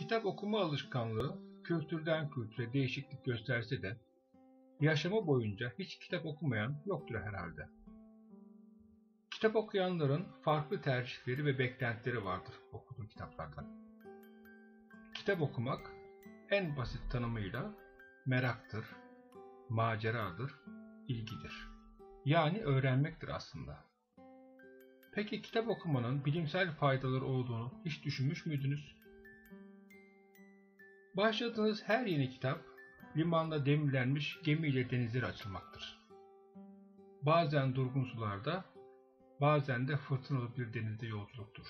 Kitap okuma alışkanlığı kültürden kültüre değişiklik gösterse de yaşamı boyunca hiç kitap okumayan yoktur herhalde. Kitap okuyanların farklı tercihleri ve beklentileri vardır okuduğu kitaplardan. Kitap okumak en basit tanımıyla meraktır, maceradır, ilgidir. Yani öğrenmektir aslında. Peki kitap okumanın bilimsel faydaları olduğunu hiç düşünmüş müydünüz? Başladığınız her yeni kitap, limanda demirlenmiş gemiyle denizlere açılmaktır. Bazen durgun sularda, bazen de fırtınalı bir denizde yolculuktur.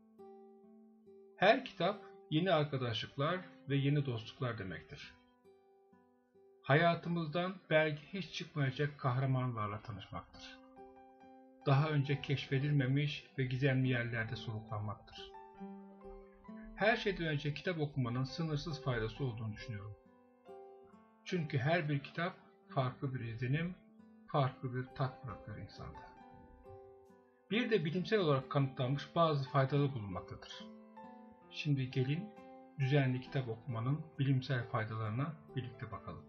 Her kitap yeni arkadaşlıklar ve yeni dostluklar demektir. Hayatımızdan belki hiç çıkmayacak kahramanlarla tanışmaktır. Daha önce keşfedilmemiş ve gizemli yerlerde soluklanmaktır. Her şeyden önce kitap okumanın sınırsız faydası olduğunu düşünüyorum. Çünkü her bir kitap farklı bir izlenim, farklı bir tat bırakıyor insanda. Bir de bilimsel olarak kanıtlanmış bazı faydaları bulunmaktadır. Şimdi gelin düzenli kitap okumanın bilimsel faydalarına birlikte bakalım.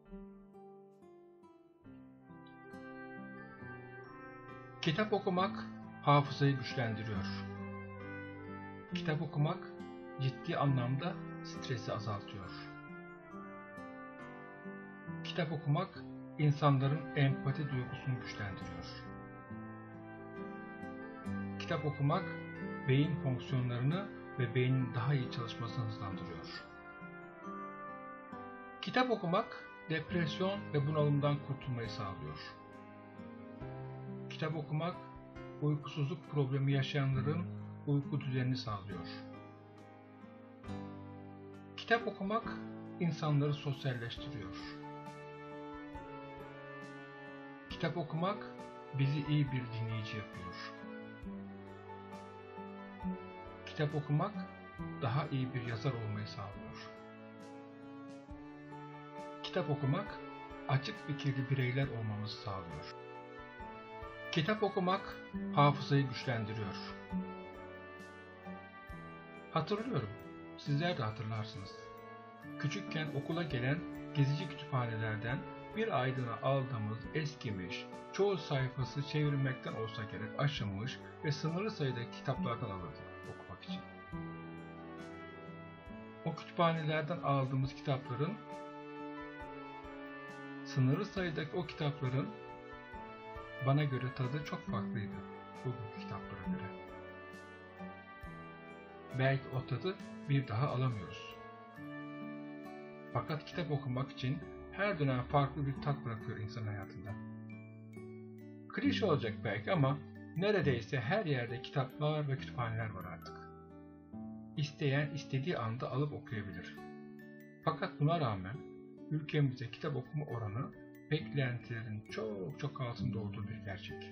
Kitap okumak hafızayı güçlendiriyor. Kitap okumak ciddi anlamda stresi azaltıyor. Kitap okumak insanların empati duygusunu güçlendiriyor. Kitap okumak beyin fonksiyonlarını ve beynin daha iyi çalışmasını hızlandırıyor. Kitap okumak depresyon ve bunalımdan kurtulmayı sağlıyor. Kitap okumak uykusuzluk problemi yaşayanların uyku düzenini sağlıyor. Kitap okumak insanları sosyalleştiriyor. Kitap okumak bizi iyi bir dinleyici yapıyor. Kitap okumak daha iyi bir yazar olmayı sağlıyor. Kitap okumak açık fikirli bireyler olmamızı sağlıyor. Kitap okumak hafızayı güçlendiriyor. Hatırlıyorum, sizler de hatırlarsınız. Küçükken okula gelen gezici kütüphanelerden bir aylığına aldığımız eskimiş, çoğu sayfası çevirmekten olsa gerek aşınmış ve sınırlı sayıda kitaplardan alırdık okumak için. O kütüphanelerden aldığımız kitapların, sınırlı sayıdaki o kitapların bana göre tadı çok farklıydı bugünkü kitaplara göre. Belki o tadı bir daha alamıyoruz. Fakat kitap okumak için her dönem farklı bir tat bırakıyor insan hayatında. Klişe olacak belki ama neredeyse her yerde kitaplar ve kütüphaneler var artık. İsteyen istediği anda alıp okuyabilir. Fakat buna rağmen ülkemizde kitap okuma oranı beklentilerin çok altında olduğu bir gerçek.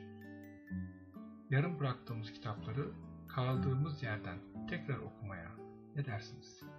Yarım bıraktığımız kitapları kaldığımız yerden tekrar okumaya ne dersiniz?